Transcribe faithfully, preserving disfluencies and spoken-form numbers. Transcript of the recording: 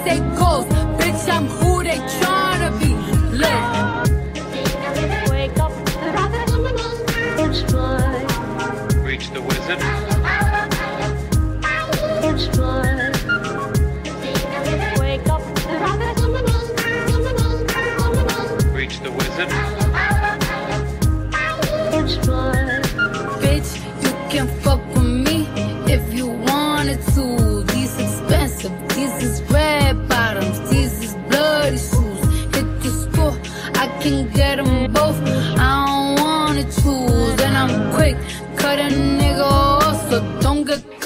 say goes. Bitch, I'm who they tryna be. Look. Wake up, it's fun. Reach the wizard. It's fun. Wake up, Reach the wizard. it's fun. Bitch, you can fuck with me if you wanted to. These expensive, these is red bottoms, these is bloody shoes. Hit the store, I can get them both. I don't wanna choose, and I'm quick, cut a nigga off, so don't get